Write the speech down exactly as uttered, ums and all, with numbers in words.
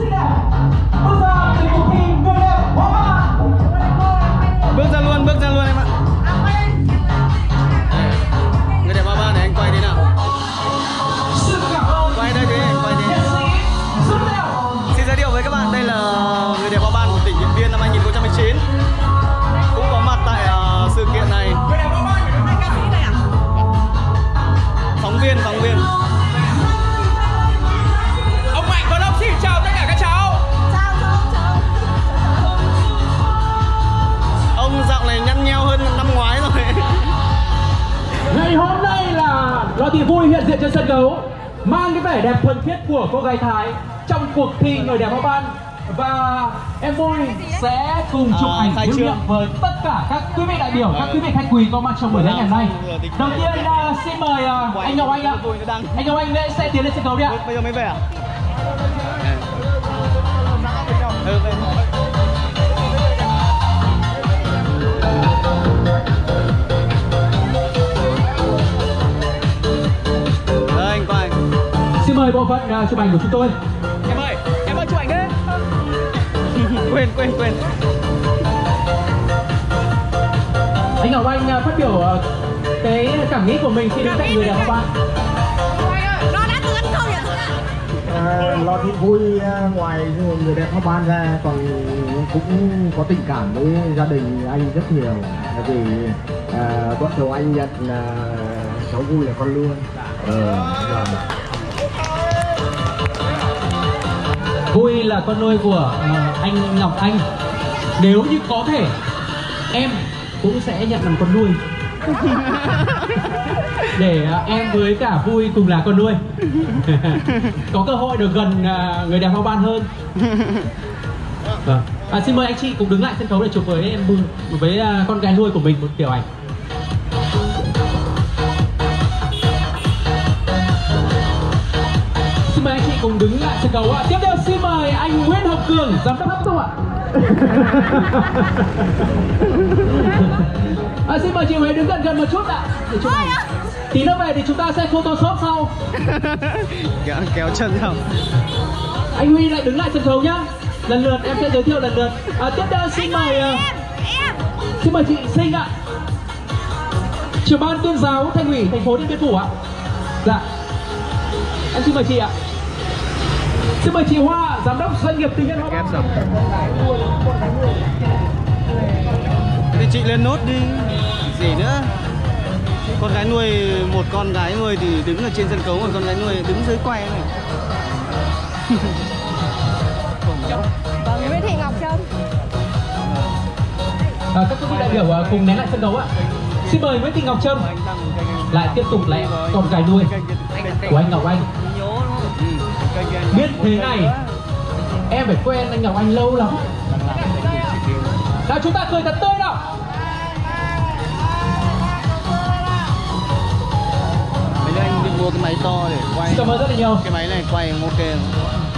xinh đẹp bước ra từ cuộc thi người đẹp Hoa Ban. Bước ra luôn, bước ra luôn em ạ. Người đẹp Hoa Ban này anh quay đi nào. Quay đây đi, quay đi. Xin giới thiệu với các bạn, đây là người đẹp Hoa Ban của tỉnh Điện Biên năm hai nghìn không trăm mười chín. Cũng có mặt tại uh, sự kiện này. Phóng viên, phóng viên. Ông Mạnh Tuấn Ông xin chào tất cả các cháu. Chào chào chào. Ông dạo này nhăn nheo hơn năm ngoái rồi. Ngày hôm nay là Lò Thị Vui hiện diện trên sân khấu, mang cái vẻ đẹp thuần khiết của cô gái Thái trong cuộc thi người đẹp Hoa Ban. Và em Vui sẽ cùng chụp À, ảnh khai lưu trương. niệm với tất cả các quý vị đại biểu, các quý vị khách quý có mặt trong buổi lễ ngày hôm nay. Đầu tiên uh, xin mời uh, anh Ngọc Anh ạ. Anh Ngọc Anh sẽ tiến lên sân khấu đi ạ. Bây giờ mới về à? Ừ, về. Đây, anh quay. Xin mời bộ phận uh, chụp ảnh của chúng tôi. Em ơi, em ơi chụp ảnh đấy. Quên, quên, quên. Anh Ngọc Anh uh, phát biểu uh, cái cảm nghĩ của mình khi đứng cạnh người đẹp Hoa Ban. Nó đã tấn công vậy thôi ạ. À, Lò Thị Vui à, ngoài người đẹp Hoa Ban ra còn cũng có tình cảm với gia đình anh rất nhiều. Tại vì à, vợ chồng anh nhận là cháu Vui là con luôn. Ờ, rồi. Vui là con nuôi của uh, anh Ngọc Anh. Nếu như có thể, em cũng sẽ nhận làm con nuôi. Để uh, em với cả Vui cùng là con nuôi. Có cơ hội được gần uh, người đẹp Hoa Ban hơn. Vâng. À, xin mời anh chị cùng đứng lại sân khấu để chụp với em Vui, với uh, con gái nuôi của mình một kiểu ảnh. Xin mời anh chị cùng đứng lại sân khấu ạ. Tiếp theo xin mời anh Nguyễn Hồng Cường, giám đốc Hấp Tụ ạ. À, xin mời chị Huế đứng gần gần một chút ạ. Để chụp ảnh. Tí nữa về thì chúng ta sẽ photoshop sau. Kéo, kéo chân không? Anh Huy lại đứng lại sân khấu nhá. Lần lượt em sẽ giới thiệu lần lượt. À, tiếp theo xin mời uh, xin mời chị Sinh ạ, trưởng ban tuyên giáo Thành ủy thành phố Điện Biên Phủ ạ. Dạ. Em xin mời chị ạ. Xin mời chị Hoa, giám đốc doanh nghiệp tư nhân Hoa Ban. Thì chị lên nốt đi. Gì nữa? Con gái nuôi, một con gái nuôi thì đứng ở trên sân khấu, một con gái nuôi đứng dưới quay này. Vâng, Nguyễn Thị Ngọc Trâm. À, các quý vị đại biểu uh, cùng nén lại sân khấu ạ. Xin mời Nguyễn Thị Ngọc Trâm lại tiếp tục lại con gái nuôi của anh Ngọc Anh. Biết thế này em phải quen anh Ngọc Anh lâu lắm. Nào chúng ta cười thật tươi nào. Mấy anh đi mua cái máy to để quay. Cảm ơn rất là nhiều. Cái máy này quay ok không?